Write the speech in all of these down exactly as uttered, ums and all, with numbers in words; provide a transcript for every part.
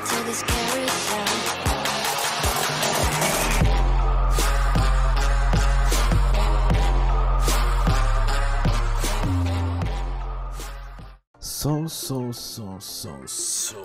So, so, so, so, so.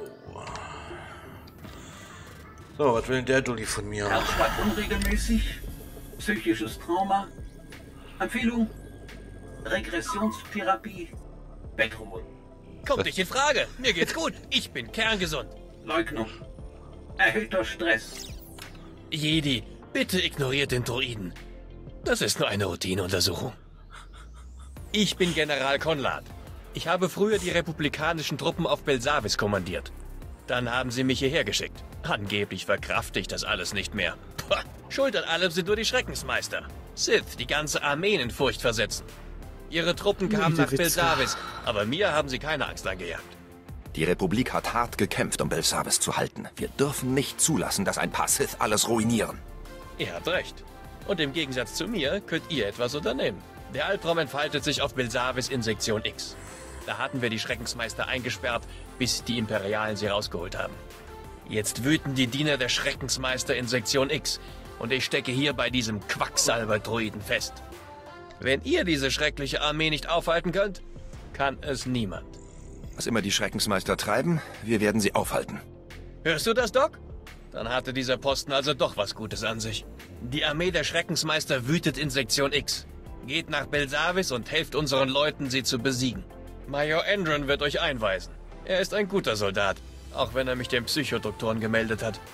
So, was will denn der Dulli von mir? Herzschlag unregelmäßig, psychisches Trauma. Empfehlung: Regressionstherapie, Bettrumol. Kommt nicht in Frage. Mir geht's gut. Ich bin kerngesund. Leugnung. Erhöhter Stress. Jedi, bitte ignoriert den Droiden. Das ist nur eine Routineuntersuchung. Ich bin General Konrad. Ich habe früher die republikanischen Truppen auf Belsavis kommandiert. Dann haben sie mich hierher geschickt. Angeblich verkrafte ich das alles nicht mehr. Puh, Schuld an allem sind nur die Schreckensmeister. Sith, die ganze Armeen in Furcht versetzen. Ihre Truppen kamen nach Belsavis, aber mir haben sie keine Angst eingejagt. Die Republik hat hart gekämpft, um Belsavis zu halten. Wir dürfen nicht zulassen, dass ein paar Sith alles ruinieren. Ihr habt recht. Und im Gegensatz zu mir könnt ihr etwas unternehmen. Der Albtraum entfaltet sich auf Belsavis in Sektion X. Da hatten wir die Schreckensmeister eingesperrt, bis die Imperialen sie rausgeholt haben. Jetzt wüten die Diener der Schreckensmeister in Sektion X und ich stecke hier bei diesem Quacksalber-Droiden fest. Wenn ihr diese schreckliche Armee nicht aufhalten könnt, kann es niemand. Was immer die Schreckensmeister treiben, wir werden sie aufhalten. Hörst du das, Doc? Dann hatte dieser Posten also doch was Gutes an sich. Die Armee der Schreckensmeister wütet in Sektion X. Geht nach Belsavis und helft unseren Leuten, sie zu besiegen. Major Endron wird euch einweisen. Er ist ein guter Soldat, auch wenn er mich den Psychodoktoren gemeldet hat.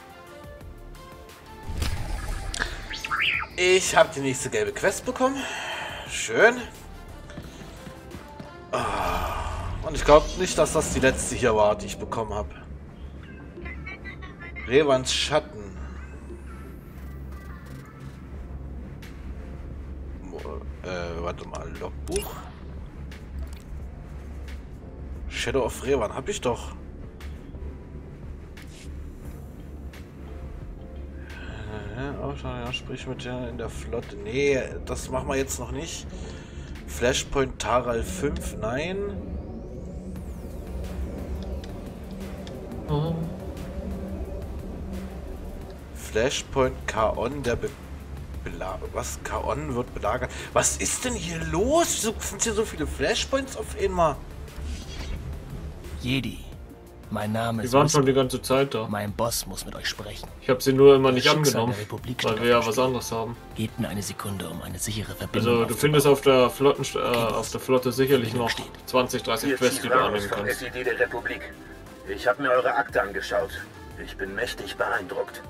Ich habe die nächste gelbe Quest bekommen. Schön. Und ich glaube nicht, dass das die letzte hier war, die ich bekommen habe. Revans Schatten. Äh, warte mal, Logbuch. Shadow of Revan, hab ich doch. Ja, ja, sprich mit der in der Flotte. Nee, das machen wir jetzt noch nicht. Flashpoint Taral fünf, nein. Oh. Flashpoint Kaon, der Be Bela Was? Kaon wird belagert. Was ist denn hier los? Wieso sind hier so viele Flashpoints auf einmal? Jedi, mein Name ist... Die waren schon die ganze Zeit da. Mein Boss muss mit euch sprechen. Ich habe sie nur immer nicht Das angenommen, Schicksal weil wir ja was anderes haben. Gebt mir eine Sekunde, um eine sichere Verbindung Also du findest auf der, Flotten, äh, auf der Flotte sicherlich noch zwanzig, dreißig Quests, die du annehmen von kannst. S I D der Republik. Ich habe mir eure Akte angeschaut. Ich bin mächtig beeindruckt.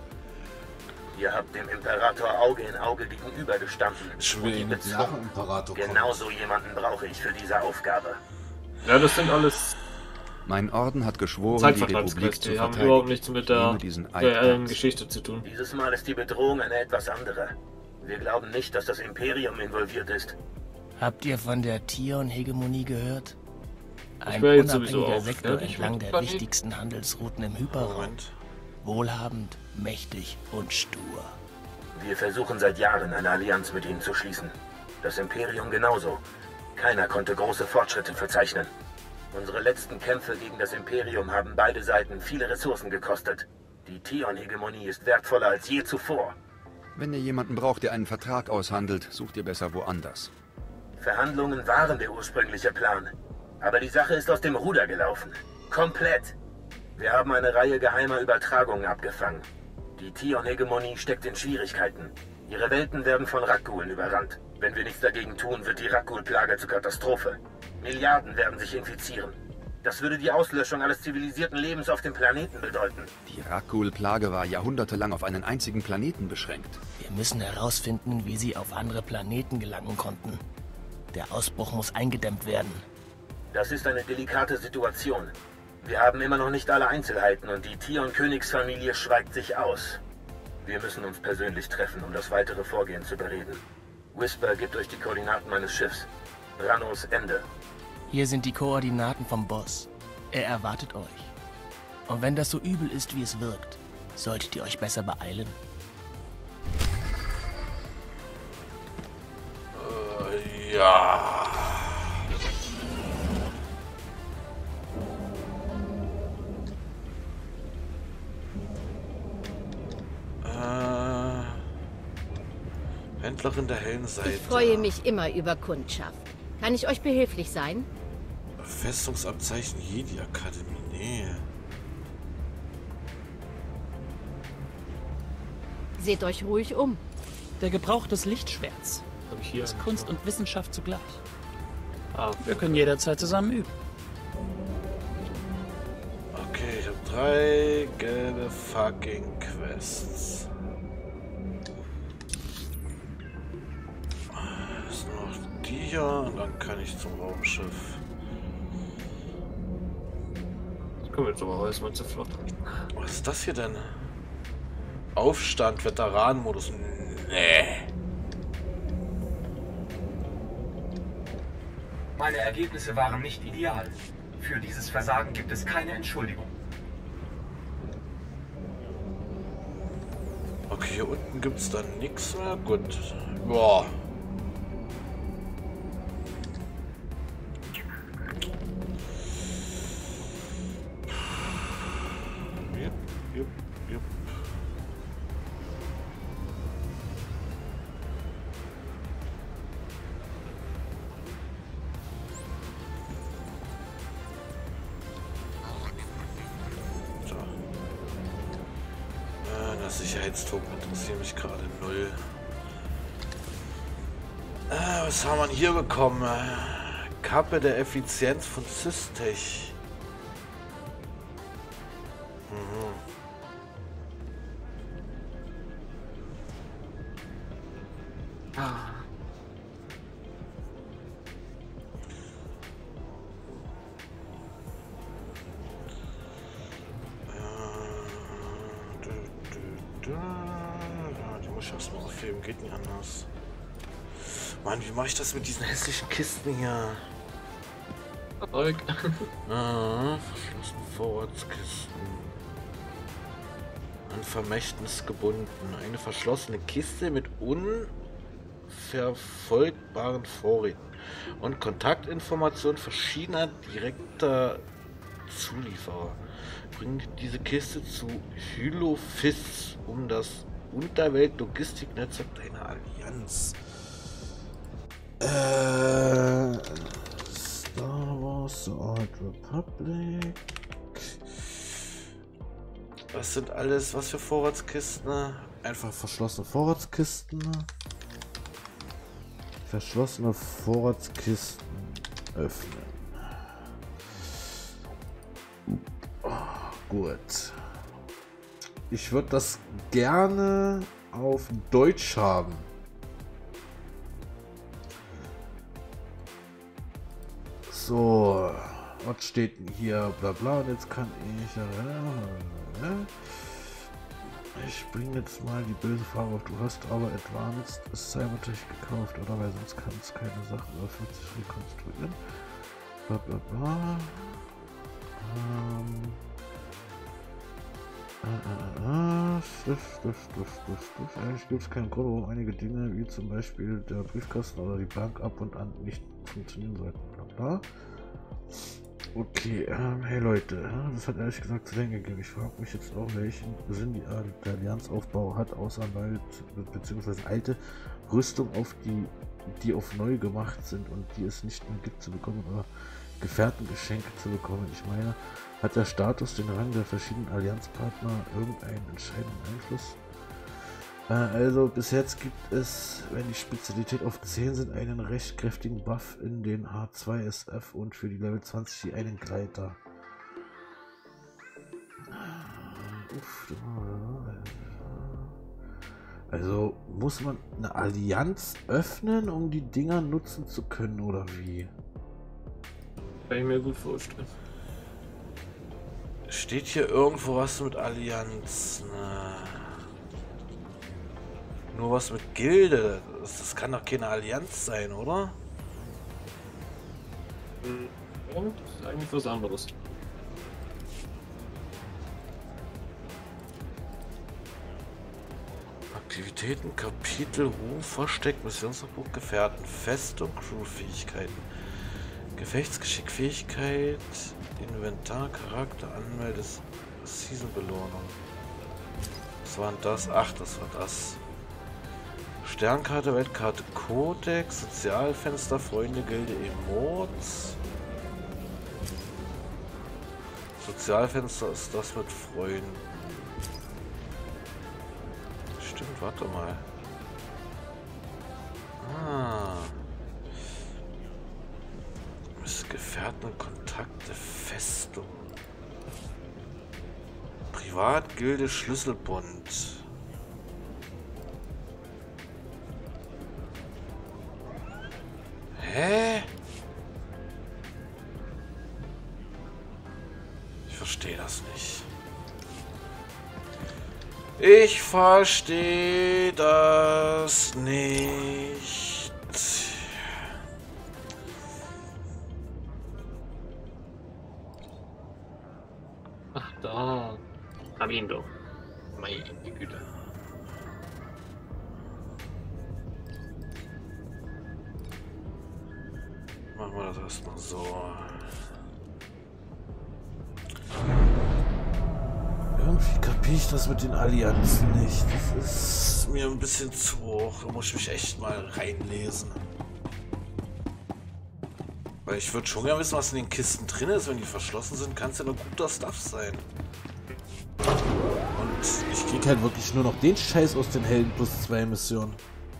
Ihr habt dem Imperator Auge in Auge gegenübergestanden. Ich will ihn mit nach dem Imperator kommen. Genau so jemanden brauche ich für diese Aufgabe. Ja, das sind alles Mein Orden hat geschworen, die Republik Zeitvertragsquests. zu Die haben verteidigen. überhaupt nichts mit der Nehme diesen Eid reellen ernst. Geschichte zu tun. Dieses Mal ist die Bedrohung eine etwas andere. Wir glauben nicht, dass das Imperium involviert ist. Habt ihr von der Tion-Hegemonie gehört? Ein wäre jetzt sowieso unabhängiger auch Sektor fertig entlang mit der Planeten. wichtigsten Handelsrouten im Hyperraum. Moment. Wohlhabend, mächtig und stur. Wir versuchen seit Jahren eine Allianz mit ihnen zu schließen. Das Imperium genauso. Keiner konnte große Fortschritte verzeichnen. Unsere letzten Kämpfe gegen das Imperium haben beide Seiten viele Ressourcen gekostet. Die Tion-Hegemonie ist wertvoller als je zuvor. Wenn ihr jemanden braucht, der einen Vertrag aushandelt, sucht ihr besser woanders. Verhandlungen waren der ursprüngliche Plan. Aber die Sache ist aus dem Ruder gelaufen. Komplett. Wir haben eine Reihe geheimer Übertragungen abgefangen. Die Tion-Hegemonie steckt in Schwierigkeiten. Ihre Welten werden von Rakghulen überrannt. Wenn wir nichts dagegen tun, wird die Rakghul-Plage zur Katastrophe. Milliarden werden sich infizieren. Das würde die Auslöschung alles zivilisierten Lebens auf dem Planeten bedeuten. Die Rakghul-Plage war jahrhundertelang auf einen einzigen Planeten beschränkt. Wir müssen herausfinden, wie sie auf andere Planeten gelangen konnten. Der Ausbruch muss eingedämmt werden. Das ist eine delikate Situation. Wir haben immer noch nicht alle Einzelheiten und die Tion-Königsfamilie schweigt sich aus. Wir müssen uns persönlich treffen, um das weitere Vorgehen zu bereden. Whisper gibt euch die Koordinaten meines Schiffs. Ranos Ende. Hier sind die Koordinaten vom Boss. Er erwartet euch. Und wenn das so übel ist, wie es wirkt, solltet ihr euch besser beeilen. Äh, ja. Händlerin der hellen Seite. Ich freue mich immer über Kundschaft. Kann ich euch behilflich sein? Festungsabzeichen Jedi Akademie. Nee. Seht euch ruhig um. Der Gebrauch des Lichtschwerts Hab ich hier ist einen- Kunst und Wissenschaft zugleich. Ah, Wir können jederzeit zusammen üben. Okay, ich habe drei gelbe fucking Quests. Das ist nur noch die hier und dann kann ich zum Raumschiff. das können wir jetzt aber erstmal zur Flotte. Was ist das hier denn? Aufstand, Veteranenmodus. Nee. Meine Ergebnisse waren nicht ideal. Für dieses Versagen gibt es keine Entschuldigung. Okay, hier unten gibt es dann nichts mehr. Gut. Boah. Jupp, jupp, jupp. So. Äh, das Sicherheitstoken interessiert mich gerade null. Äh, was haben wir hier bekommen? Äh, Kappe der Effizienz von Systech. Mhm. Äh, dü, dü, dü. Ja, die muss ich erstmal aufheben, geht nicht anders. Mann, wie mache ich das mit diesen hässlichen Kisten hier? Zeug. Ah, verschlossene Vorratskisten. An Vermächtnis gebunden. Eine verschlossene Kiste mit unverfolgbaren Vorräten und Kontaktinformationen verschiedener direkter Zulieferer. Bringt diese Kiste zu Hylophys, um das Unterwelt-Logistiknetzwerk deiner Allianz. Äh, Star Wars, The Old Republic. Was sind alles, was für Vorratskisten? Einfach verschlossene Vorratskisten. Verschlossene Vorratskisten öffnen. Oh, gut. Ich würde das gerne auf Deutsch haben. So, was steht denn hier? Bla bla. Und jetzt kann ich. Ich bringe jetzt mal die böse Frage auf. Du hast aber Advanced Cybertech gekauft, oder? Weil sonst kannst du keine Sachen über vierzig rekonstruieren. Bla bla bla. Ähm. Äh, äh, äh, Stift, Stift, Stift, Stift, Stift. Eigentlich gibt es keinen Grund, warum einige Dinge, wie zum Beispiel der Briefkasten oder die Bank, ab und an nicht funktionieren sollten. Bla bla. Okay, ähm, hey Leute, das hat ehrlich gesagt zu denken gegeben. Ich frage mich jetzt auch, welchen Sinn die, äh, der Allianzaufbau hat, außer neue bzw. alte Rüstung, auf die, die auf neu gemacht sind und die es nicht mehr gibt zu bekommen oder Gefährtengeschenke zu bekommen. Ich meine, hat der Status den Rang der verschiedenen Allianzpartner irgendeinen entscheidenden Einfluss? Äh, also bis jetzt gibt es, wenn die Spezialität auf zehn sind, einen recht kräftigen Buff in den H zwei S F und für die Level zwanzig einen Gleiter. Uff, also muss man eine Allianz öffnen, um die Dinger nutzen zu können, oder wie? Kann ich mir gut vorstellen. Steht hier irgendwo was mit Allianz? Na. Nur was mit Gilde. Das, das kann doch keine Allianz sein, oder? Und das ist eigentlich was anderes. Aktivitäten, Kapitel, Ruf, Versteck, Missionsbuch, Gefährten, Festung, Crewfähigkeiten, Gefechtsgeschick, Fähigkeit, Inventar, Charakter, Anmelde, Season-Belohnung. Was war denn das? Ach, das war das. Sternkarte, Weltkarte, Codex, Sozialfenster, Freunde, Gilde, Emotes. Sozialfenster ist das mit Freunden. Stimmt, warte mal. Ah. Gefährten, Kontakte, Festung. Privat, Gilde, Schlüsselbund. Hä? Ich verstehe das nicht. Ich verstehe das nicht. Ach, da. Hab ihn doch. Meine Güte. Machen wir das erstmal so. Irgendwie kapiere ich das mit den Allianzen nicht. Das ist mir ein bisschen zu hoch. Da muss ich mich echt mal reinlesen. Weil ich würde schon gerne wissen, was in den Kisten drin ist. Wenn die verschlossen sind, kann es ja nur guter Stuff sein. Und ich krieg halt wirklich nur noch den Scheiß aus den Helden plus zwei Missionen.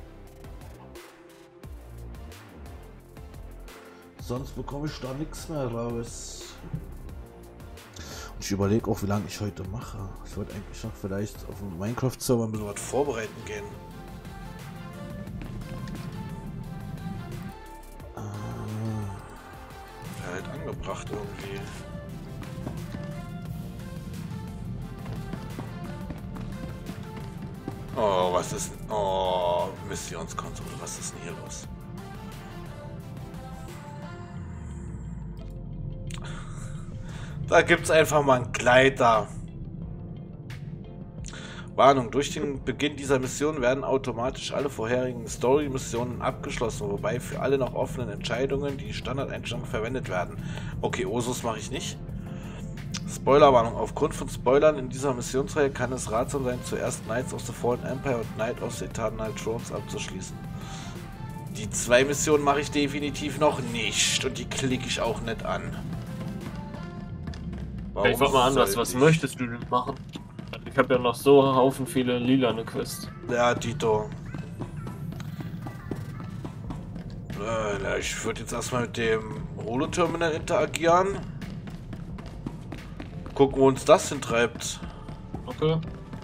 Sonst bekomme ich da nichts mehr raus. Und ich überlege auch, wie lange ich heute mache. Ich wollte eigentlich noch vielleicht auf dem Minecraft-Server ein bisschen was vorbereiten gehen. Angebracht irgendwie. Oh, was ist... Oh, Missionskonsole, was ist denn hier los? Da gibt's einfach mal einen Gleiter. Warnung, durch den Beginn dieser Mission werden automatisch alle vorherigen Story-Missionen abgeschlossen, wobei für alle noch offenen Entscheidungen die Standardeinstellungen verwendet werden. Okay, Osus mache ich nicht. Spoilerwarnung, aufgrund von Spoilern in dieser Missionsreihe kann es ratsam sein, zuerst Knights of the Fallen Empire und Knight of the Eternal Thrones abzuschließen. Die zwei Missionen mache ich definitiv noch nicht und die klicke ich auch nicht an. Warum ich frag mal anders, was ich? möchtest du denn machen? Ich habe ja noch so einen Haufen viele lilane Quests. Ja, Dito. Äh, ich würde jetzt erstmal mit dem Holo-Terminal interagieren. Gucken, wo uns das hintreibt. Okay.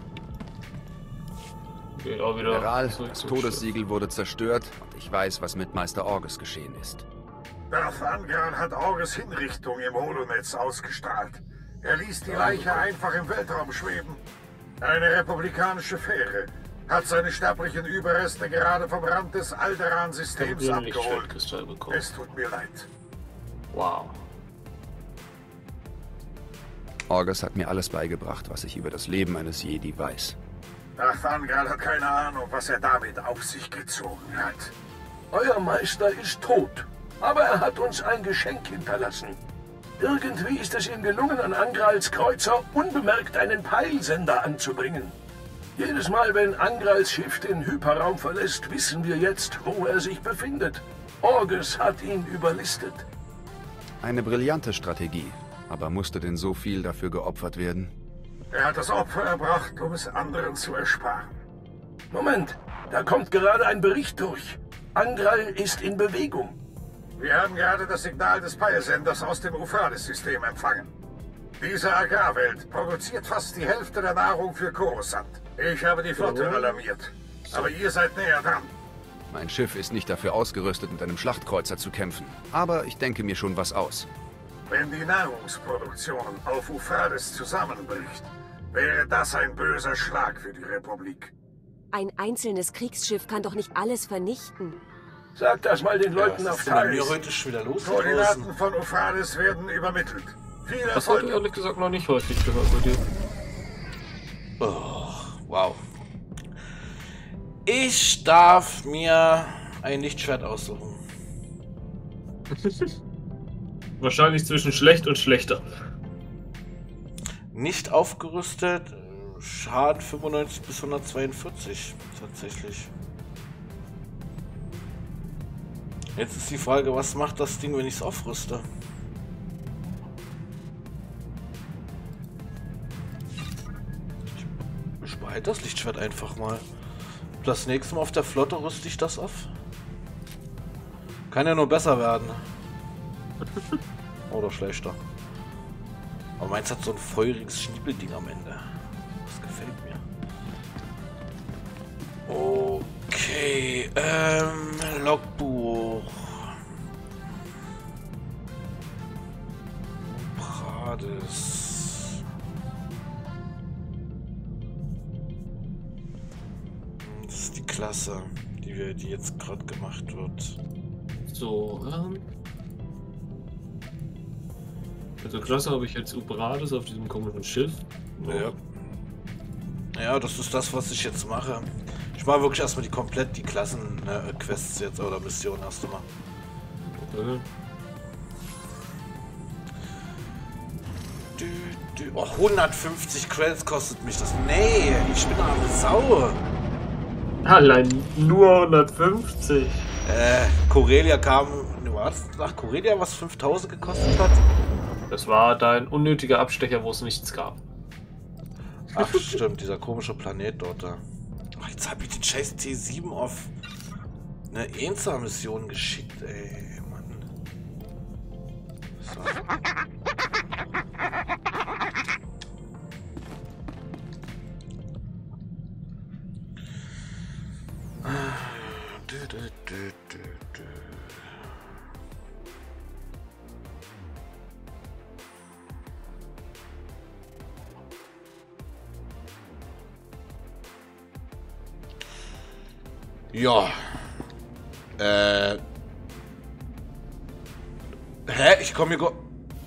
Geht auch wieder. General, das Todessiegel wurde zerstört und ich weiß, was mit Meister Orgus geschehen ist. Darth Angral hat Orgus Hinrichtung im Holonetz ausgestrahlt. Er ließ die Leiche einfach im Weltraum schweben. Eine republikanische Fähre hat seine sterblichen Überreste gerade vom Rand des Alderaan-Systems abgeholt. Es tut mir leid. Wow. Orgus hat mir alles beigebracht, was ich über das Leben eines Jedi weiß. Darth Angral hat keine Ahnung, was er damit auf sich gezogen hat. Euer Meister ist tot, aber er hat uns ein Geschenk hinterlassen. Irgendwie ist es ihm gelungen, an Angrals Kreuzer unbemerkt einen Peilsender anzubringen. Jedes Mal, wenn Angrals Schiff den Hyperraum verlässt, wissen wir jetzt, wo er sich befindet. Orgus hat ihn überlistet. Eine brillante Strategie, aber musste denn so viel dafür geopfert werden? Er hat das Opfer erbracht, um es anderen zu ersparen. Moment, da kommt gerade ein Bericht durch. Angral ist in Bewegung. Wir haben gerade das Signal des Peilsenders aus dem Ufades-System empfangen. Diese Agrarwelt produziert fast die Hälfte der Nahrung für Coruscant. Ich habe die Flotte alarmiert, aber ihr seid näher dran. Mein Schiff ist nicht dafür ausgerüstet, mit einem Schlachtkreuzer zu kämpfen, aber ich denke mir schon was aus. Wenn die Nahrungsproduktion auf Ufades zusammenbricht, wäre das ein böser Schlag für die Republik. Ein einzelnes Kriegsschiff kann doch nicht alles vernichten. Sag das mal den Leuten ja, auf Thais. Heute schon wieder los. Koordinaten von Ufades werden übermittelt. Viel Erfolg. Das habe ich ehrlich gesagt noch nicht häufig gehört bei dir. Oh, wow. Ich darf mir ein Lichtschwert aussuchen. Wahrscheinlich zwischen schlecht und schlechter. Nicht aufgerüstet. Schaden fünfundneunzig bis hundertzweiundvierzig. Tatsächlich. Jetzt ist die Frage, was macht das Ding, wenn ich es aufrüste? Ich behalte das Lichtschwert einfach mal. Das nächste Mal auf der Flotte rüste ich das auf. Kann ja nur besser werden. Oder schlechter. Aber meins hat so ein feuriges Schniebelding am Ende. Das gefällt mir. Okay, ähm, Logbuch. Prades. Das ist die Klasse, die wir, die jetzt gerade gemacht wird. So, ähm. Also Klasse habe ich jetzt Ubrades auf diesem komischen Schiff. Ja. Ja, das ist das, was ich jetzt mache. Ich mache wirklich erstmal die komplett die Klassen-Quests jetzt oder Missionen erst einmal. Okay. Du, du. Oh, hundertfünfzig Credits kostet mich das. Nee, ich bin eine Sau. Allein nur hundertfünfzig. Äh, Corelia kam. Was? Nach Corelia, was fünftausend gekostet hat? Das war dein unnötiger Abstecher, wo es nichts gab. Ach stimmt, dieser komische Planet dort da. Ach, jetzt habe ich den scheiß T sieben auf eine Enza-Mission geschickt, ey, Mann. So. Du, du, du, du, du. Ja. Äh. Hä? Ich komme hier go...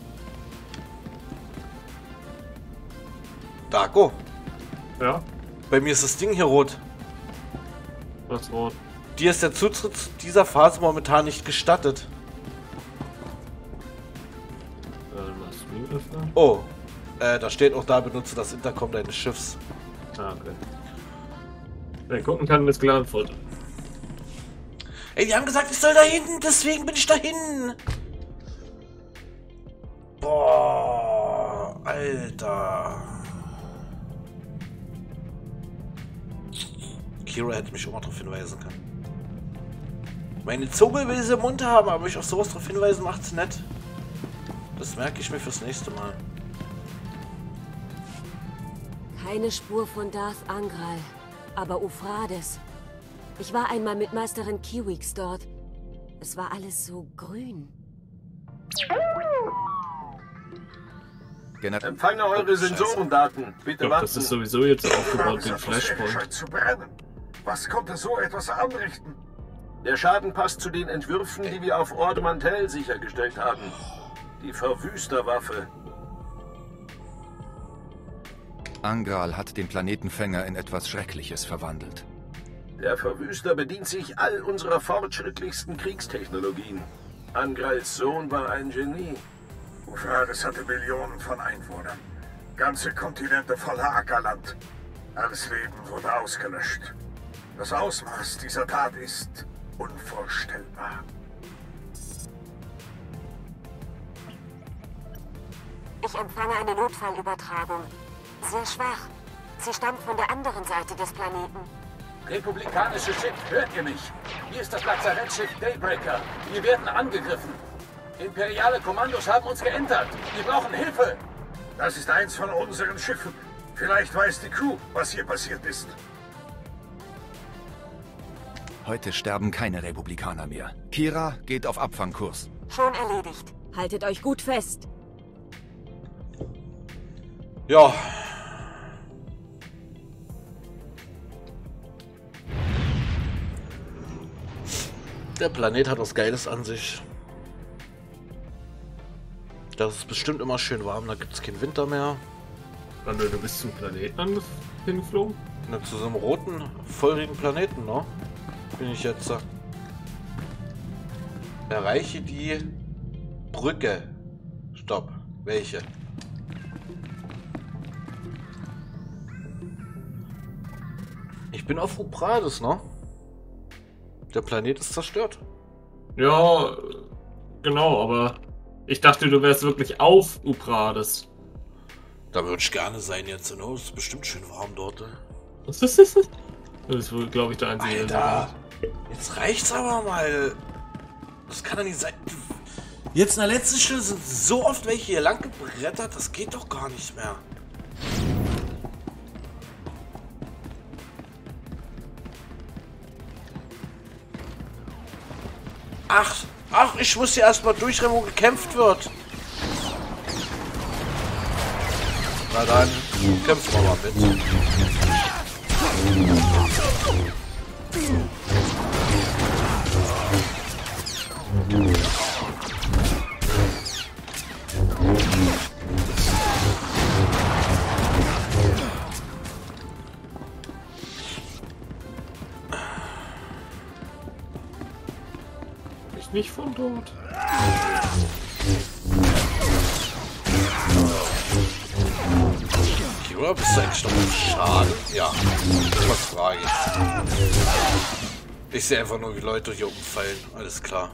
Darko? Ja? Bei mir ist das Ding hier rot. Was rot? Dir ist der Zutritt zu dieser Phase momentan nicht gestattet. Äh, oh. Äh, da steht auch da, benutze das Intercom deines Schiffs. Ah, okay. Wer gucken kann, ist klar Antwort. Ey, die haben gesagt, ich soll da hinten, deswegen bin ich da hinten. Boah, Alter. Kira hätte mich auch mal darauf hinweisen können. Meine Zunge will sie im Mund haben, aber mich auf sowas darauf hinweisen macht's nett. Das merke ich mir fürs nächste Mal. Keine Spur von Darth Angral, aber Ufrades. Ich war einmal mit Meisterin Kiwix dort. Es war alles so grün. Empfange eure Sensorendaten. Bitte Doch, warten. das ist sowieso jetzt aufgebaut, den Flashpoint. Scheint zu brennen. Was konnte so etwas anrichten? Der Schaden passt zu den Entwürfen, die wir auf Ord Mantell sichergestellt haben. Die Verwüsterwaffe. Angral hat den Planetenfänger in etwas Schreckliches verwandelt. Der Verwüster bedient sich all unserer fortschrittlichsten Kriegstechnologien. Angrals Sohn war ein Genie. Ufrades hatte Millionen von Einwohnern. Ganze Kontinente voller Ackerland. Alles Leben wurde ausgelöscht. Das Ausmaß dieser Tat ist unvorstellbar. Ich empfange eine Notfallübertragung. Sehr schwach. Sie stammt von der anderen Seite des Planeten. Republikanisches Schiff, hört ihr mich? Hier ist das Lazarettschiff Daybreaker. Wir werden angegriffen. Imperiale Kommandos haben uns geentert. Wir brauchen Hilfe. Das ist eins von unseren Schiffen. Vielleicht weiß die Crew, was hier passiert ist. Heute sterben keine Republikaner mehr. Kira geht auf Abfangkurs. Schon erledigt. Haltet euch gut fest. Ja. Der Planet hat was Geiles an sich. Das ist bestimmt immer schön warm, da gibt es keinen Winter mehr. Und du bist zum Planeten hingeflogen? Na, zu so einem roten, feurigen Planeten, ne? Bin ich jetzt. Erreiche die Brücke. Stopp. Welche? Ich bin auf Ubrades, ne? Der Planet ist zerstört. Ja, genau, aber ich dachte, du wärst wirklich auf Uprades. Da würde ich gerne sein jetzt, ne? Es ist bestimmt schön warm dort. Ne? Das ist wohl, glaube ich, der einzige. Alter, jetzt reicht's aber mal. Das kann doch nicht sein. Jetzt in der letzten Stunde sind so oft welche hier lang gebrettert, das geht doch gar nicht mehr. Ach, ach, ich muss hier erstmal durchrennen, wo gekämpft wird. Na dann, kämpfen wir mal mit. Ich nicht von dort. Kira, bist du eigentlich noch im Schaden? Ja, was frage ich. Ich sehe einfach nur, wie Leute hier umfallen. Alles klar.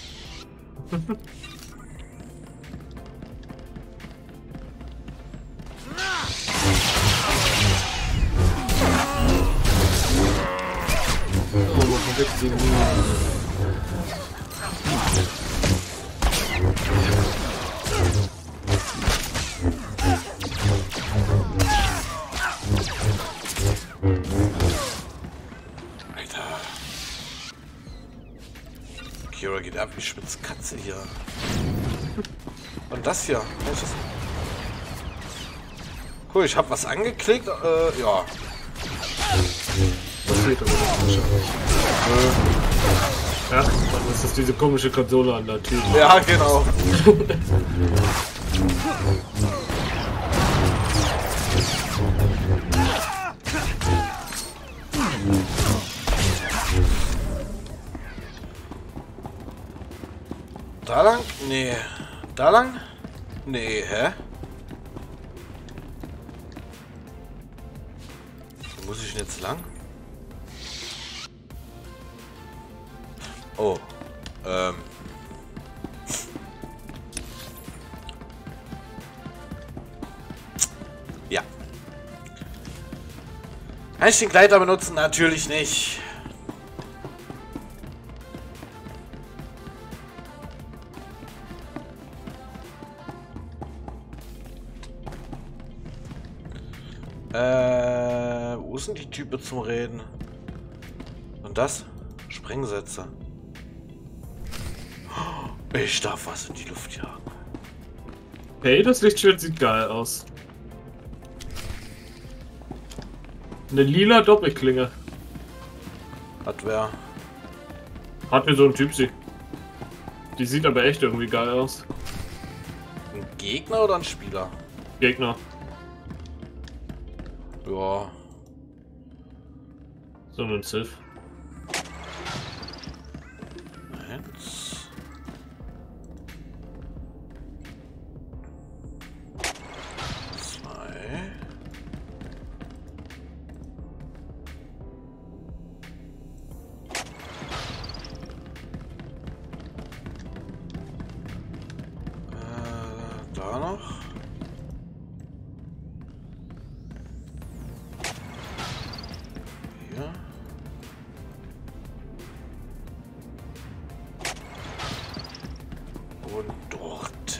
Kira geht ab wie Schmitz Katze hier. Und das hier. Welches? Cool, ich habe was angeklickt. Äh, ja. Was fehlt aber nicht? Ja, dann ist das diese komische Konsole an der Tür. Ja, genau. Da lang? Nee. Da lang? Nee, hä? Wo muss ich denn jetzt lang? Oh. Ähm. Ja. Kann ich den Gleiter benutzen? Natürlich nicht. Äh, wo sind die Typen zum Reden? Und das? Sprengsätze. Ich darf was in die Luft jagen. Hey, das Lichtschwert sieht geil aus. Eine lila Doppelklinge. Hat wer? Hat mir so ein Typ sie. Die sieht aber echt irgendwie geil aus. Ein Gegner oder ein Spieler? Gegner. Ja. So ein Sith. Eins. Zwei. Äh, da noch. Und dort.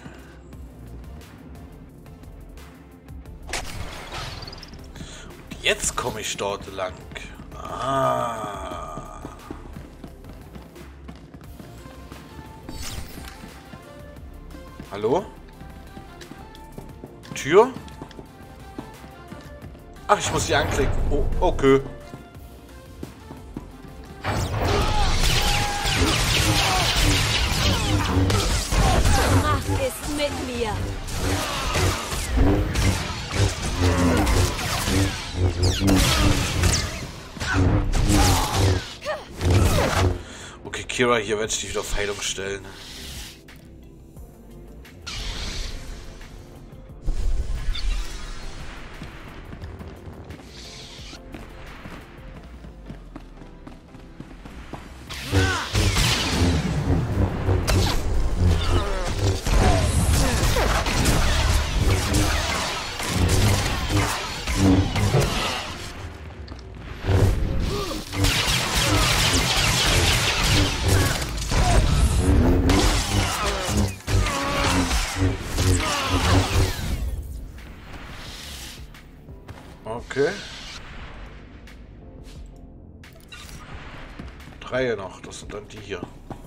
Und jetzt komme ich dort lang. Ah. Hallo? Tür? Ach, ich muss sie anklicken. Oh, okay. Macht ist mit mir. Okay, Kira, hier werde ich dich wieder auf Heilung stellen. Okay. Drei noch, das sind dann die hier.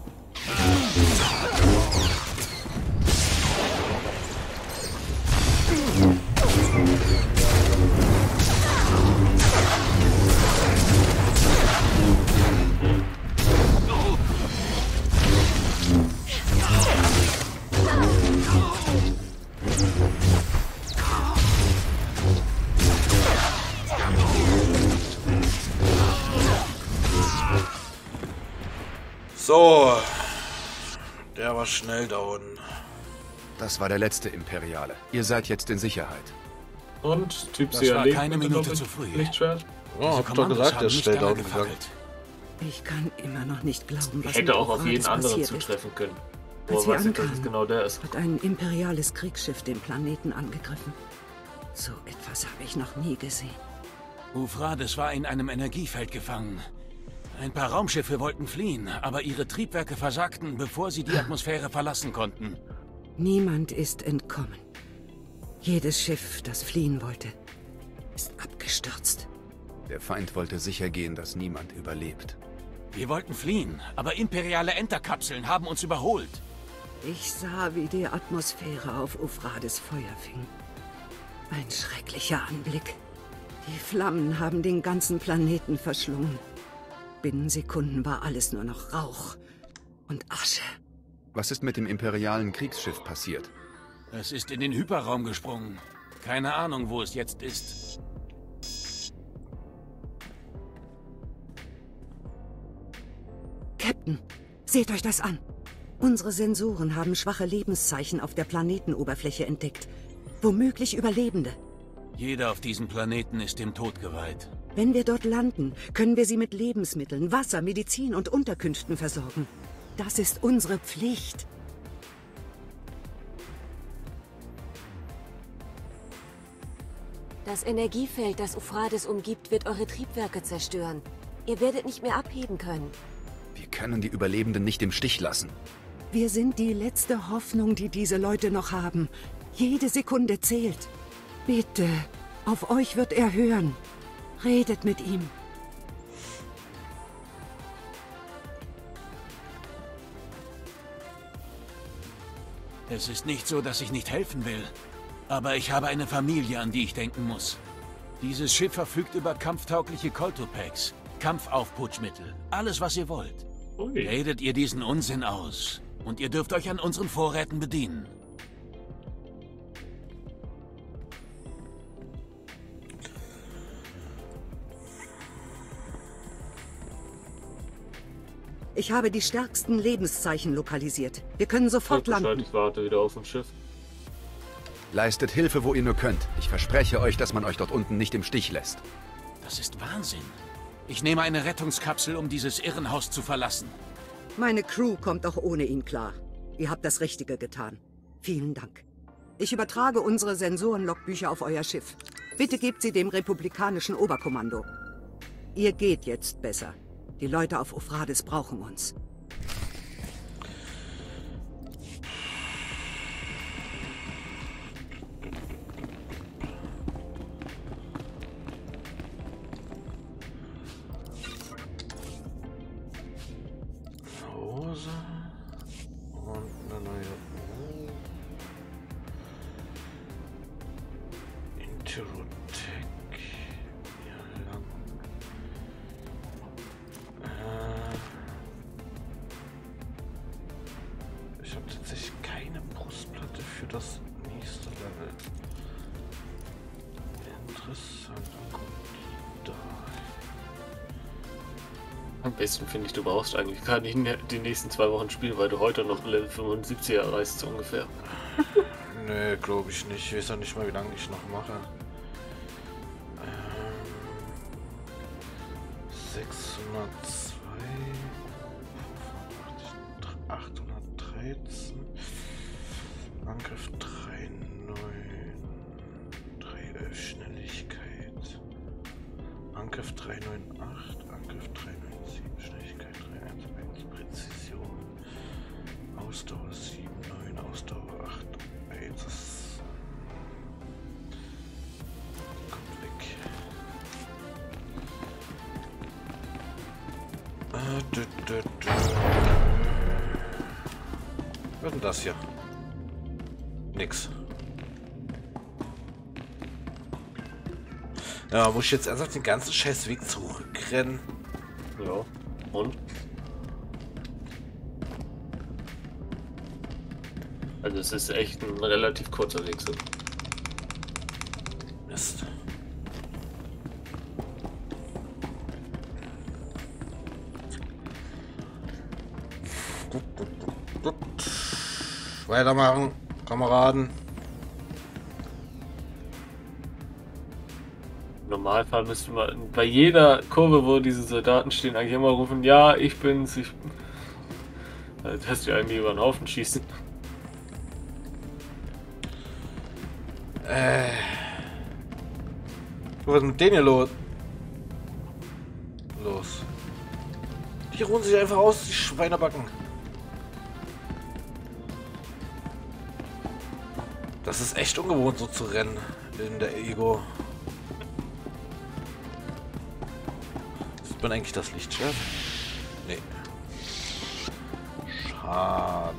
So, der war schnell da unten. Das war der letzte Imperiale. Ihr seid jetzt in Sicherheit. Und Typ Das sie war erlebt keine mit Minute dem zu früh. Lichtschwert. Oh, hab doch gesagt, der ist schnell da unten gegangen. Ich kann immer noch nicht glauben, was Hätte mit auch auf jeden Uranus anderen passiert ist. zutreffen können. Als Wo wir weiß ich, dass es ankamen, genau der ist. hat ein imperiales Kriegsschiff den Planeten angegriffen. So etwas habe ich noch nie gesehen. Ufrades war in einem Energiefeld gefangen. Ein paar Raumschiffe wollten fliehen, aber ihre Triebwerke versagten, bevor sie die Atmosphäre verlassen konnten. Niemand ist entkommen. Jedes Schiff, das fliehen wollte, ist abgestürzt. Der Feind wollte sicher gehen, dass niemand überlebt. Wir wollten fliehen, aber imperiale Enterkapseln haben uns überholt. Ich sah, wie die Atmosphäre auf Ufrades Feuer fing. Ein schrecklicher Anblick. Die Flammen haben den ganzen Planeten verschlungen. Binnen Sekunden war alles nur noch Rauch und Asche. Was ist mit dem imperialen Kriegsschiff passiert? Es ist in den Hyperraum gesprungen. Keine Ahnung, wo es jetzt ist. Captain, seht euch das an. Unsere Sensoren haben schwache Lebenszeichen auf der Planetenoberfläche entdeckt. Womöglich Überlebende. Jeder auf diesem Planeten ist dem Tod geweiht. Wenn wir dort landen, können wir sie mit Lebensmitteln, Wasser, Medizin und Unterkünften versorgen. Das ist unsere Pflicht. Das Energiefeld, das Ufrades umgibt, wird eure Triebwerke zerstören. Ihr werdet nicht mehr abheben können. Wir können die Überlebenden nicht im Stich lassen. Wir sind die letzte Hoffnung, die diese Leute noch haben. Jede Sekunde zählt. Bitte, auf euch wird er hören. Redet mit ihm. Es ist nicht so, dass ich nicht helfen will. Aber ich habe eine Familie, an die ich denken muss. Dieses Schiff verfügt über kampftaugliche Koltopacks, Kampfaufputschmittel, alles, was ihr wollt. Okay. Redet ihr diesen Unsinn aus und ihr dürft euch an unseren Vorräten bedienen. Ich habe die stärksten Lebenszeichen lokalisiert. Wir können sofort landen. Ich warte wieder auf dem Schiff. Leistet Hilfe, wo ihr nur könnt. Ich verspreche euch, dass man euch dort unten nicht im Stich lässt. Das ist Wahnsinn. Ich nehme eine Rettungskapsel, um dieses Irrenhaus zu verlassen. Meine Crew kommt auch ohne ihn klar. Ihr habt das Richtige getan. Vielen Dank. Ich übertrage unsere Sensorenlogbücher auf euer Schiff. Bitte gebt sie dem republikanischen Oberkommando. Ihr geht jetzt besser. Die Leute auf Ufrades brauchen uns. Hose und eine neue Interotech. Ja, lang. Äh, ich habe tatsächlich keine Brustplatte für das nächste Level. Interessant. Gut, da. Am besten finde ich, du brauchst eigentlich gar nicht die nächsten zwei Wochen spielen, weil du heute noch Level fünfundsiebzig erreichst, so ungefähr. Nee, glaube ich nicht. Ich weiß auch nicht mal, wie lange ich noch mache. Ähm, sechshundertzwei, achthundertdreizehn, Angriff drei neun, drei elf Schnelligkeit, Angriff drei neun acht, Angriff drei neun sieben, Schnelligkeit drei eins eins, Präzision, Ausdauer sieben neun, Ausdauer acht eins. Kommt weg. Was ist denn das hier? Nix. Ja, muss ich jetzt ernsthaft den ganzen Scheißweg zurückrennen? Ja. Und? Also es ist echt ein relativ kurzer Weg so. Mist. Gut, gut, gut, gut. Weitermachen, Kameraden. Im Normalfall müsste man bei jeder Kurve, wo diese Soldaten stehen, eigentlich immer rufen, ja, ich bin's, ich bin... Also, dass die irgendwie über den Haufen schießen. Äh. Was ist mit denen hier los? Los. Die ruhen sich einfach aus, die Schweinebacken. Das ist echt ungewohnt, so zu rennen in der Ego. Sieht man eigentlich das Lichtschwert? Nee. Schade.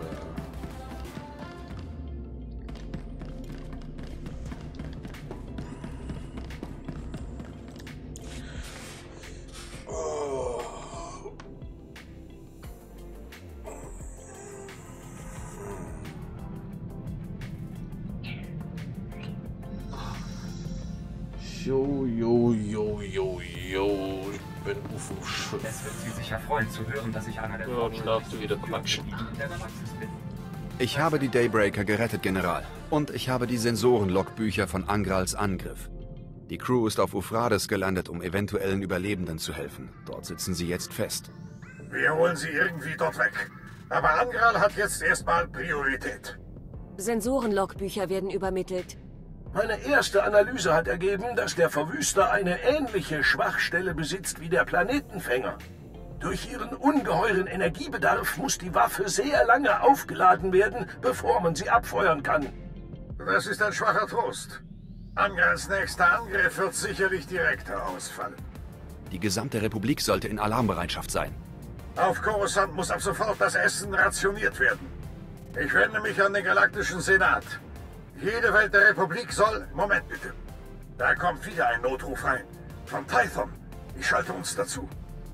Jo, jo, jo, jo, jo. Ich bin auf dem Schiff. Es wird Sie sicher freuen zu hören, dass ich einer der Ja, dann darfst du wieder quatschen. der Galaxis bin. Ich habe die Daybreaker gerettet, General. Und ich habe die Sensoren-Logbücher von Angrals Angriff. Die Crew ist auf Ufrades gelandet, um eventuellen Überlebenden zu helfen. Dort sitzen sie jetzt fest. Wir holen sie irgendwie dort weg. Aber Angral hat jetzt erstmal Priorität. Sensorenlogbücher werden übermittelt. Meine erste Analyse hat ergeben, dass der Verwüster eine ähnliche Schwachstelle besitzt wie der Planetenfänger. Durch ihren ungeheuren Energiebedarf muss die Waffe sehr lange aufgeladen werden, bevor man sie abfeuern kann. Das ist ein schwacher Trost. Angrals nächster Angriff wird sicherlich direkter ausfallen. Die gesamte Republik sollte in Alarmbereitschaft sein. Auf Coruscant muss ab sofort das Essen rationiert werden. Ich wende mich an den Galaktischen Senat. Jede Welt der Republik soll... Moment bitte. Da kommt wieder ein Notruf rein. Von Tython. Ich schalte uns dazu.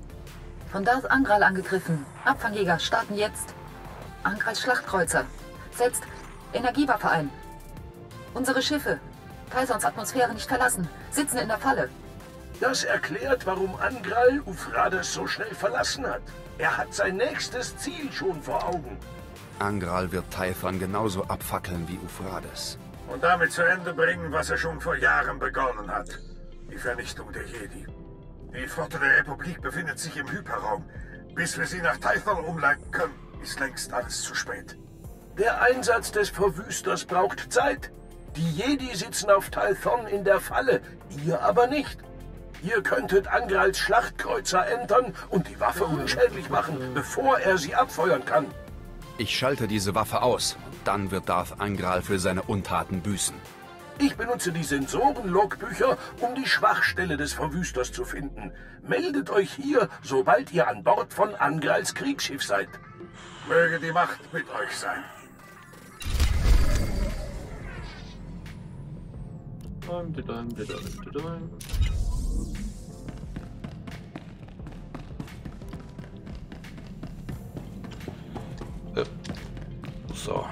Von Darth Angral angegriffen. Abfangjäger starten jetzt. Angrals Schlachtkreuzer. Setzt Energiewaffe ein. Unsere Schiffe. Tythons Atmosphäre nicht verlassen. Sitzen in der Falle. Das erklärt, warum Angral Ufrades so schnell verlassen hat. Er hat sein nächstes Ziel schon vor Augen. Angral wird Tython genauso abfackeln wie Ufrades. Und damit zu Ende bringen, was er schon vor Jahren begonnen hat. Die Vernichtung der Jedi. Die Flotte der Republik befindet sich im Hyperraum. Bis wir sie nach Tython umleiten können, ist längst alles zu spät. Der Einsatz des Verwüsters braucht Zeit. Die Jedi sitzen auf Tython in der Falle, ihr aber nicht. Ihr könntet Angrals Schlachtkreuzer entern und die Waffe unschädlich machen, bevor er sie abfeuern kann. Ich schalte diese Waffe aus, und dann wird Darth Angral für seine Untaten büßen. Ich benutze die Sensoren-Logbücher, um die Schwachstelle des Verwüsters zu finden. Meldet euch hier, sobald ihr an Bord von Angrals Kriegsschiff seid. Möge die Macht mit euch sein. So.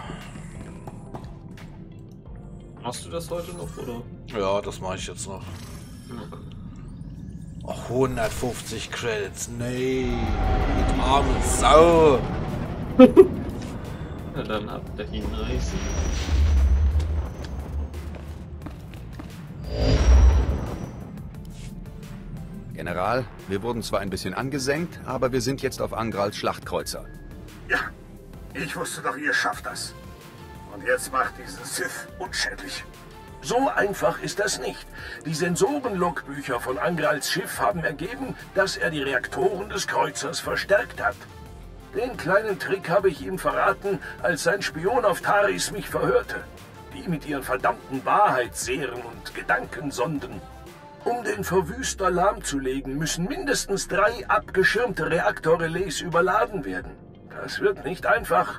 Machst du das heute noch, oder? Ja, das mache ich jetzt noch. Oh, hundertfünfzig Credits. Nee. Die arme Sau. Na dann habt ihr ihn reißen. General, wir wurden zwar ein bisschen angesenkt, aber wir sind jetzt auf Angrals Schlachtkreuzer. Ja, ich wusste doch, ihr schafft das. Und jetzt macht diesen Sith unschädlich. So einfach ist das nicht. Die Sensoren-Logbücher von Angrals Schiff haben ergeben, dass er die Reaktoren des Kreuzers verstärkt hat. Den kleinen Trick habe ich ihm verraten, als sein Spion auf Taris mich verhörte. Die mit ihren verdammten Wahrheitssehren und Gedankensonden. Um den Verwüster lahmzulegen, müssen mindestens drei abgeschirmte Reaktorrelais überladen werden. Das wird nicht einfach.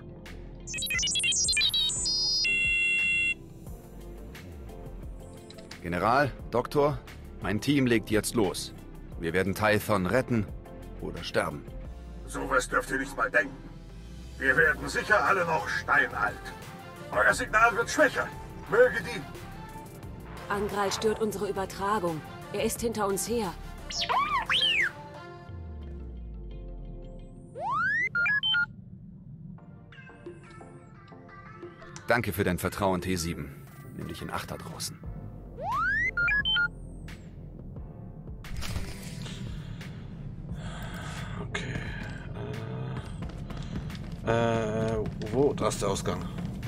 General, Doktor, mein Team legt jetzt los. Wir werden Tython retten oder sterben. Sowas dürft ihr nicht mal denken. Wir werden sicher alle noch steinalt. Euer Signal wird schwächer. Möge die... Angral stört unsere Übertragung. Er ist hinter uns her. Danke für dein Vertrauen, T sieben. Nimm dich in Acht da draußen. Okay. Äh, äh, wo? Da ist der Ausgang.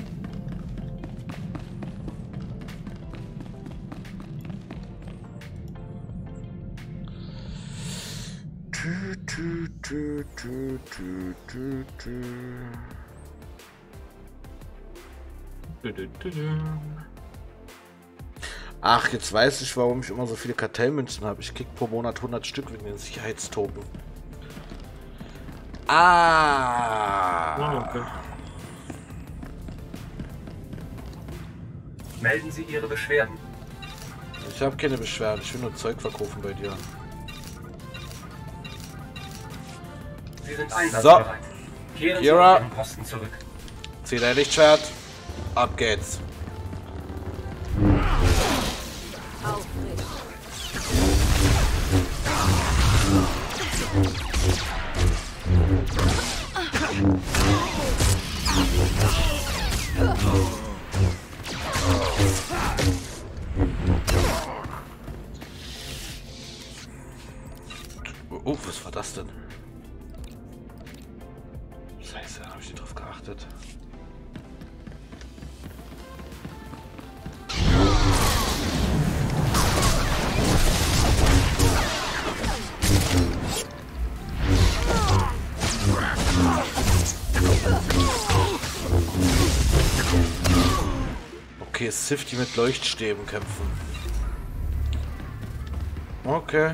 Tü, tü, tü, tü, tü, tü, tü. Ach, jetzt weiß ich, warum ich immer so viele Kartellmünzen habe. Ich krieg pro Monat hundert Stück wegen den Sicherheitstoken. Ah! Ah, okay. Melden Sie Ihre Beschwerden. Ich habe keine Beschwerden. Ich will nur Zeug verkaufen bei dir. Sie sind einsatzbereit. Kehren Sie auf Ihren Posten zurück. Zieh dein Lichtschwert. Ab geht's. Oh, was war das denn? Scheiße, habe ich nicht drauf geachtet. Okay, Sith, die mit Leuchtstäben kämpfen. Okay.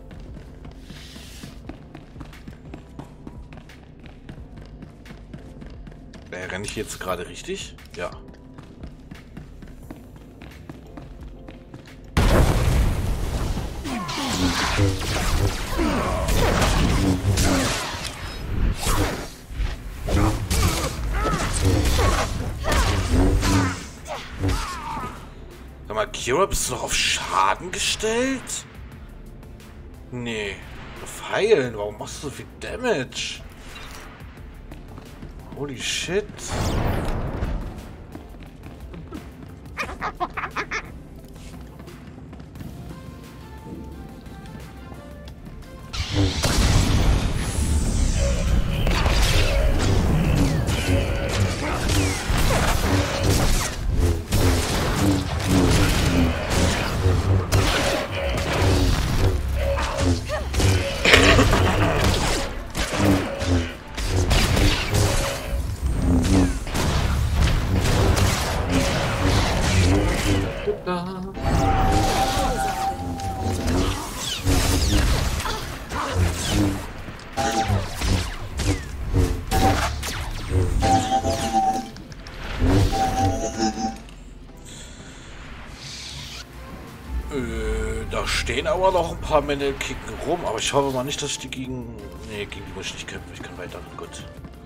Äh, renne ich jetzt gerade richtig? Ja. Sag mal, Kira, bist du noch auf Schaden gestellt? Nee. Auf Heilen. Warum machst du so viel Damage? Holy shit. Da stehen aber noch ein paar Männer kicken rum, aber ich hoffe mal nicht, dass ich die gegen... Nee, gegen die muss ich nicht kämpfen, ich kann weiter. Gut.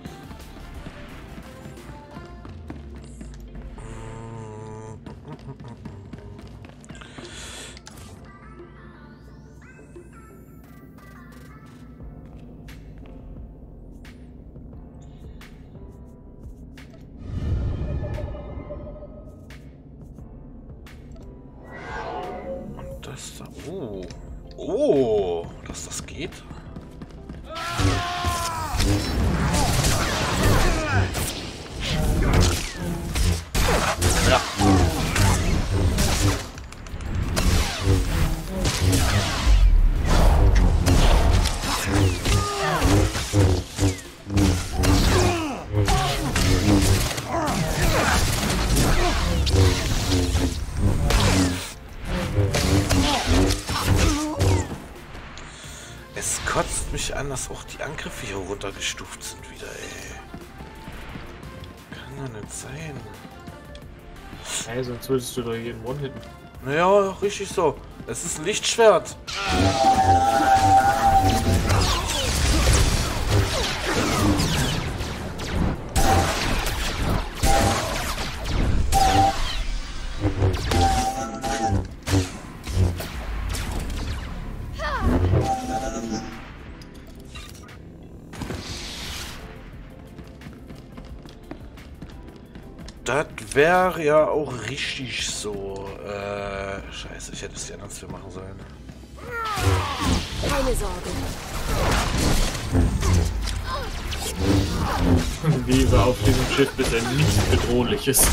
Das da. Oh. Oh, dass das geht. Ja. kotzt mich an, dass auch die Angriffe hier runtergestuft sind wieder, ey. Kann doch nicht sein. Hey, sonst würdest du doch jeden One-Hitten. Naja, richtig so. Es ist ein Lichtschwert. Das wäre ja auch richtig so. Äh, scheiße, ich hätte es ja anders für machen sollen. Keine Sorge. Wie war auf diesem Schiff bisher nichts Bedrohliches.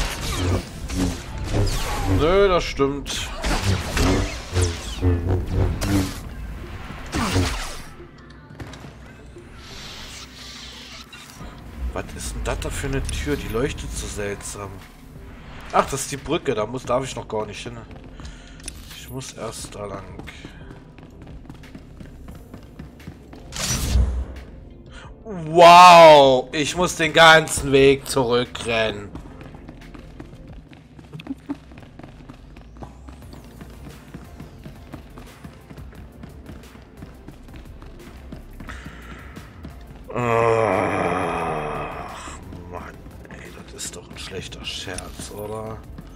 Nö, das stimmt. Was ist denn das da für eine Tür? Die leuchtet so seltsam. Ach, das ist die Brücke. Da muss, darf ich noch gar nicht hin. Ich muss erst da lang. Wow! Ich muss den ganzen Weg zurückrennen. Schlechter Scherz, oder?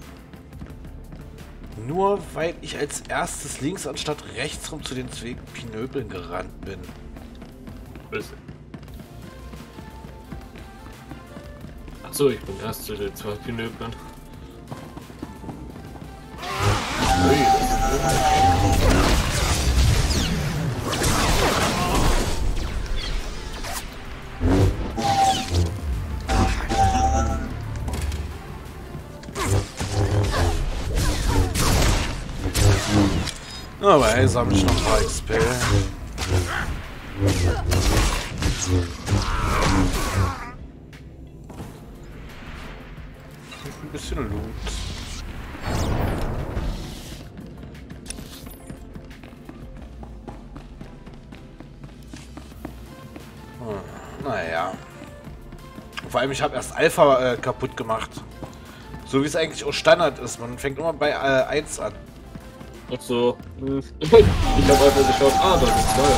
Nur weil ich als erstes links anstatt rechts rum zu den zwei Pinöbeln gerannt bin. Achso, ich bin erst zu den zwei Pinöbeln. Aber hey, sammle ich noch ein paar X P. Ein bisschen Loot. Hm, naja. Vor allem, ich habe erst Alpha äh, kaputt gemacht. So wie es eigentlich auch Standard ist. Man fängt immer bei äh, eins an. Ach so. Ich habe einfach geschaut, ah, das ist neu.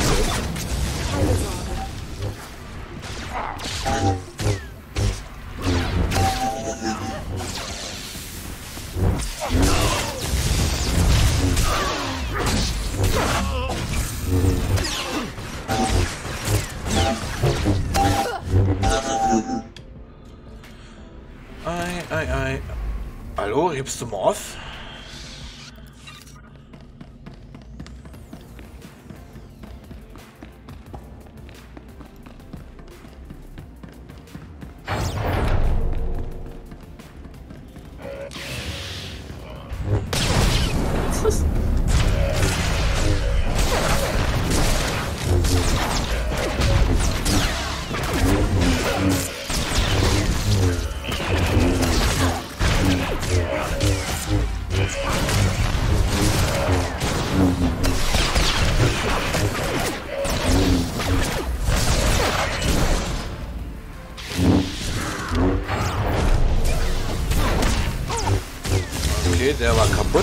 Ei, ei, ei. Hallo, hebst du Morph? Okay, der war kaputt.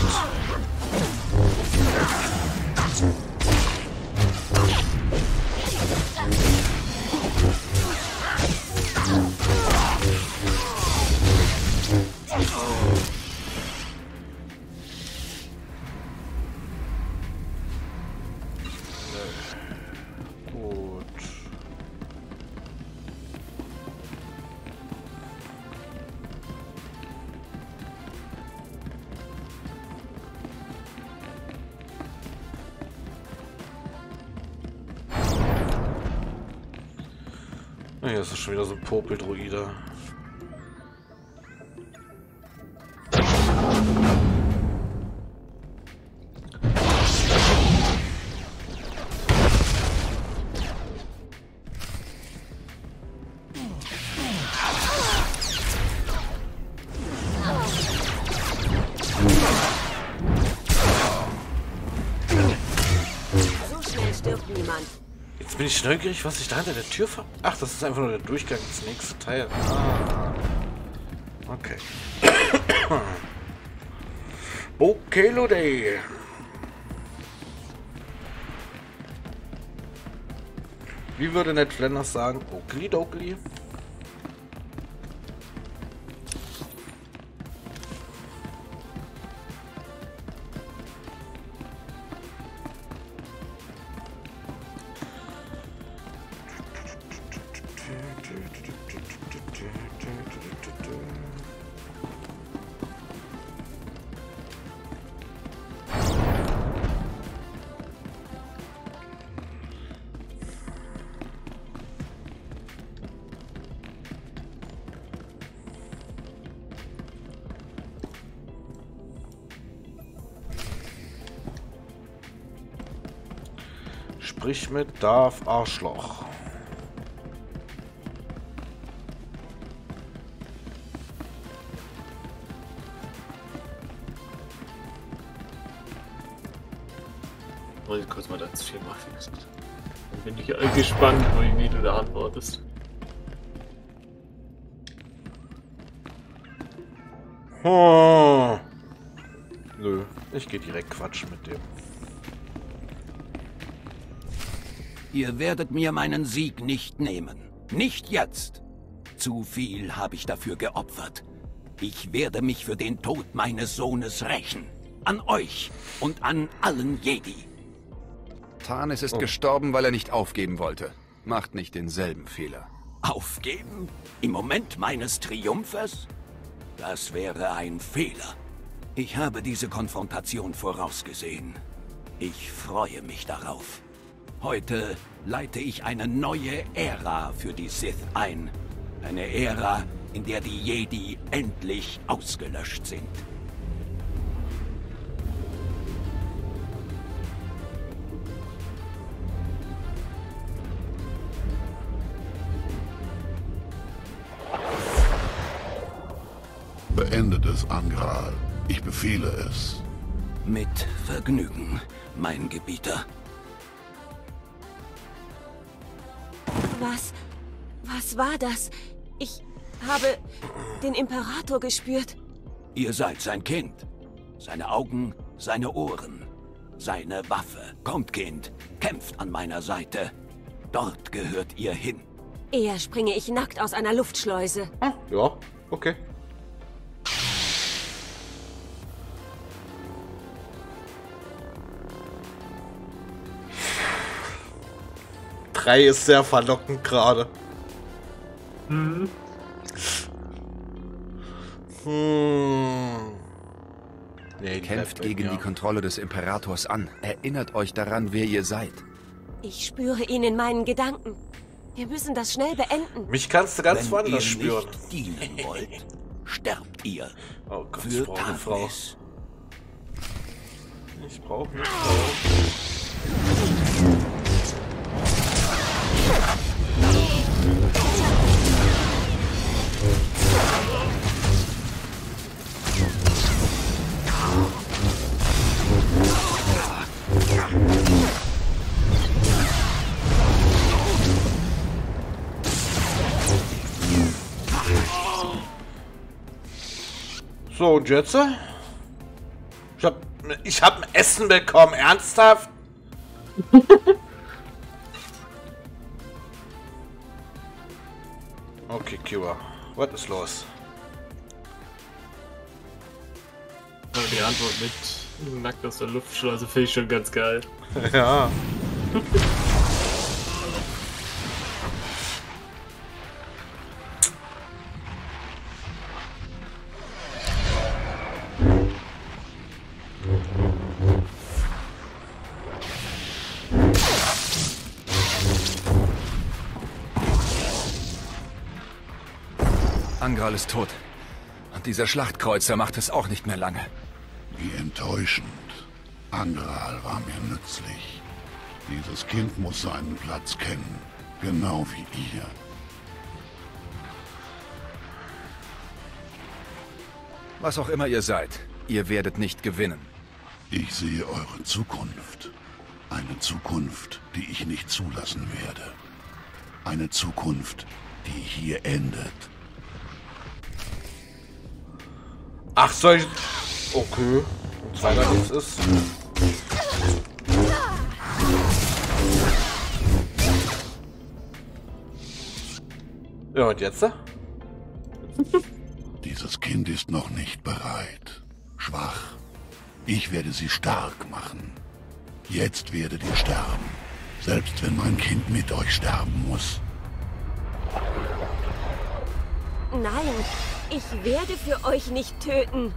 Hier ist schon wieder so ein Popeldruide. So schnell stirbt niemand. Jetzt bin ich neugierig, was sich da hinter der Tür ver... Ach, das ist einfach nur der Durchgang ins nächste Teil. Ah. Okay. Okay, Leute. Wie würde Ned Flanders sagen? Okli dokli. Sprich mit Darth Arschloch. Wollte ich kurz mal das Schema fixen. Dann bin ich äh, gespannt, wie du da antwortest. Oh. Nö, ich gehe direkt quatschen mit dem. Ihr werdet mir meinen Sieg nicht nehmen. Nicht jetzt. Zu viel habe ich dafür geopfert. Ich werde mich für den Tod meines Sohnes rächen. An euch und an allen Jedi. Tanis ist Oh. gestorben, weil er nicht aufgeben wollte. Macht nicht denselben Fehler. Aufgeben? Im Moment meines Triumphes? Das wäre ein Fehler. Ich habe diese Konfrontation vorausgesehen. Ich freue mich darauf. Heute leite ich eine neue Ära für die Sith ein. Eine Ära, in der die Jedi endlich ausgelöscht sind. Beendet es, Angral. Ich befehle es. Mit Vergnügen, mein Gebieter. Was? Was war das? Ich habe den Imperator gespürt. Ihr seid sein Kind. Seine Augen, seine Ohren, seine Waffe. Kommt, Kind, kämpft an meiner Seite. Dort gehört ihr hin. Eher springe ich nackt aus einer Luftschleuse. Ja, okay. Drei ist sehr verlockend gerade. Mhm. Hm. Nee, Kämpft gegen die Kontrolle des Imperators an. Erinnert euch daran, wer ihr seid. Ich spüre ihn in meinen Gedanken. Wir müssen das schnell beenden. Mich kannst du ganz Wenn woanders ihr spüren. nicht dienen wollt, sterbt ihr. Oh Gott, Für ich brauche eine Frau. Tanis. Ich brauche eine Frau. So, und jetzt? Ich hab, ich hab ein Essen bekommen, ernsthaft? Okay, Kira, was ist los? Die Antwort mit nackt aus der Luftschleuse finde ich schon ganz geil. Ja. Angral ist tot. Und dieser Schlachtkreuzer macht es auch nicht mehr lange. Wie enttäuschend. Angral war mir nützlich. Dieses Kind muss seinen Platz kennen. Genau wie ihr. Was auch immer ihr seid, ihr werdet nicht gewinnen. Ich sehe eure Zukunft. Eine Zukunft die ich nicht zulassen werde. Eine Zukunft, die hier endet. Ach, soll ich... Okay. Und weiter nichts ist. Ja, und jetzt? Dieses Kind ist noch nicht bereit. Schwach. Ich werde sie stark machen. Jetzt werdet ihr sterben. Selbst wenn mein Kind mit euch sterben muss. Nein, ich werde für euch nicht töten.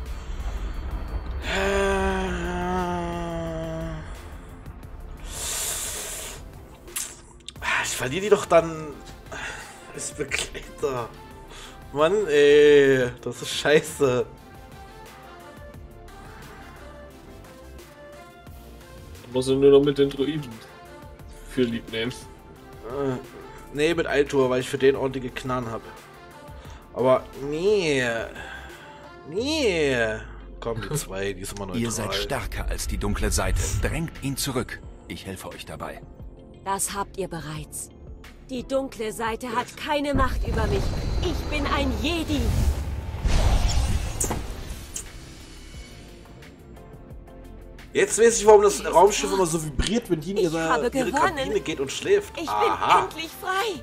Ich verliere die doch dann als Begleiter. Mann, ey, das ist scheiße. Du musst nur noch mit den Druiden für lieb nehmen. Äh, nee, mit Altur, weil ich für den ordentliche Knarren habe. Aber nee. Nee. Komm, die zwei, die sind immer neutral. Ihr seid stärker als die dunkle Seite. Drängt ihn zurück. Ich helfe euch dabei. Das habt ihr bereits. Die dunkle Seite hat keine Macht über mich. Ich bin ein Jedi. Jetzt weiß ich, warum das Raumschiff immer so vibriert, wenn die in ihre, habe ihre gewonnen. Kabine geht und schläft. Ich Aha. bin endlich frei.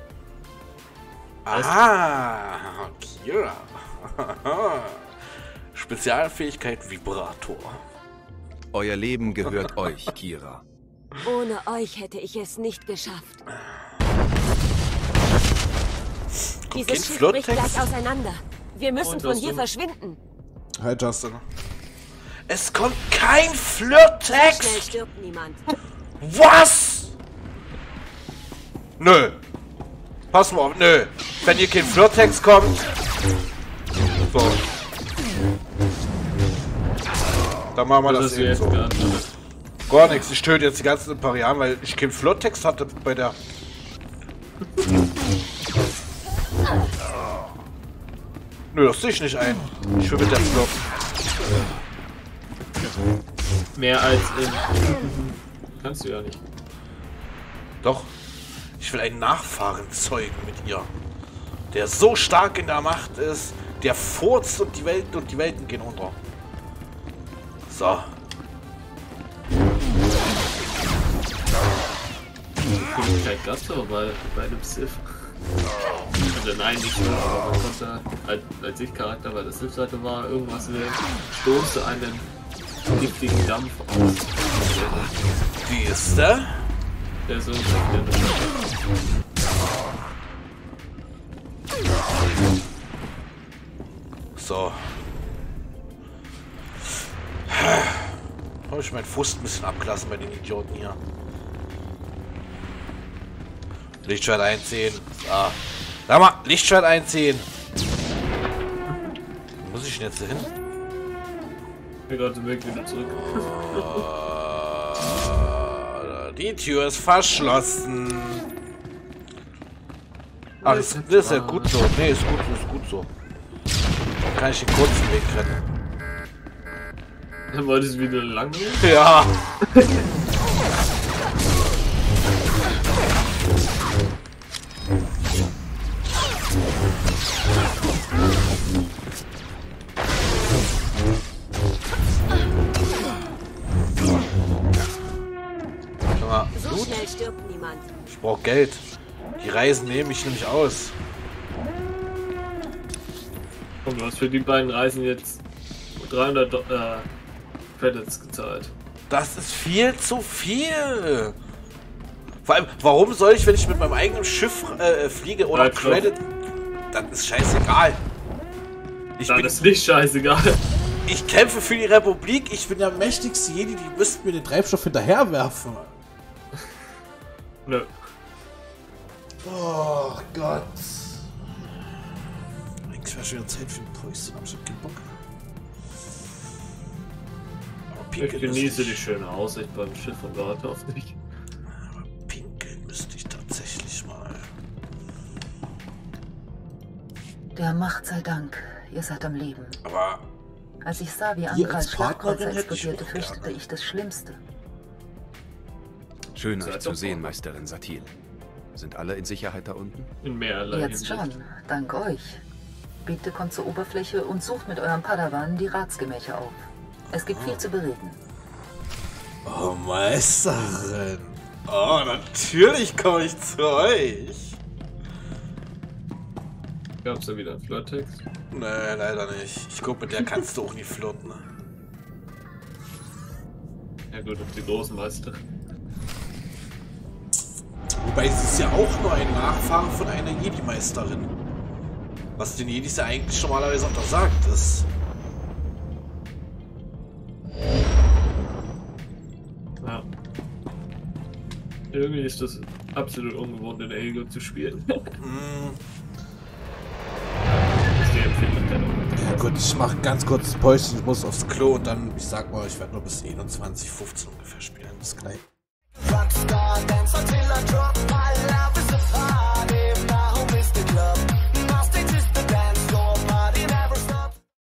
Aha, Kira. Spezialfähigkeit Vibrator. Euer Leben gehört euch, Kira. Ohne euch hätte ich es nicht geschafft. Dieses Schiff bricht gleich auseinander. Wir müssen von hier verschwinden. Hi, Justin. Es kommt kein Flirttext! Schnell stirbt niemand. Was? Nö. Pass mal auf, nö. Wenn hier kein Flirttext kommt... So. Dann machen wir das, das eben so. Gar, gar nichts. Ich töte jetzt die ganzen Imperialen, weil ich keinen Flirttext hatte bei der... Nö, das sehe ich nicht ein. Ich will mit der Flop. Mehr als in... Kannst du ja nicht. Doch. Ich will einen Nachfahren zeugen mit ihr. Der so stark in der Macht ist, der furzt und die Welten und die Welten gehen unter. So. Möglichkeit gab es aber bei, bei dem Sith. Also nein, nicht so, aber man konnte als, als ich Charakter bei der Sith-Seite war, irgendwas mit stoße einen giftigen Dampf aus. Wie ist der? Der ist irgendwie So. Habe ich meinen Fuß ein bisschen abgelassen bei den Idioten hier. Lichtschwert einziehen. Ah. Sag mal, Lichtschwert einziehen. Wo muss ich denn jetzt hin? Ich bin gerade weg wieder zurück. Oh, die Tür ist verschlossen. Ach, das, das ist ja gut so. Nee, ist gut, ist gut so. Dann kann ich den kurzen Weg retten. Dann wolltest du wieder lang gehen? Ja. So schnell stirbt niemand. Ich brauche Geld. Die Reisen nehme ich nämlich aus. Und du hast für die beiden Reisen jetzt dreihundert äh, Credits gezahlt. Das ist viel zu viel. Vor allem, warum soll ich, wenn ich mit meinem eigenen Schiff äh, fliege oder Credit... Das ist scheißegal. Ich das bin, ist nicht scheißegal. Ich kämpfe für die Republik. Ich bin der mächtigste Jedi. Die müssten mir den Treibstoff hinterherwerfen. Nö. Oh Gott. Eigentlich wäre schon wieder Zeit für ein Päuschen, aber ich hab keinen Bock. Ich genieße die schöne Aussicht beim Schiff und warte auf dich. Aber pinkeln müsste ich tatsächlich mal. Der Macht sei Dank, ihr seid am Leben. Aber... Als ich sah, wie Angrals Schlachtkreuzer explodierte, fürchtete ich das Schlimmste. Schön, Seid euch doch zu sehen, mal. Meisterin Satil. Sind alle in Sicherheit da unten? In mehrerlei Jetzt Hinsicht. schon, dank euch. Bitte kommt zur Oberfläche und sucht mit eurem Padawan die Ratsgemächer auf. Es gibt viel zu bereden. Oh, Meisterin. Oh, natürlich komme ich zu euch. Gab's da wieder einen Flirttext? Nee, leider nicht. Ich glaube, mit der kannst du auch nie flirten. Ja gut, auf die großen Meister. Wobei sie ist ja auch nur ein Nachfahre von einer Jedi-Meisterin. Was den Jedis ja eigentlich normalerweise untersagt ist. Ja. Irgendwie ist das absolut ungewohnt, in Ego zu spielen. mm. Das ist die Empfehlung der Leute. Ja gut, ich mache ganz kurz das Päuschen, ich muss aufs Klo und dann, ich sag mal, ich werde nur bis einundzwanzig fünfzehn ungefähr spielen. Bis gleich.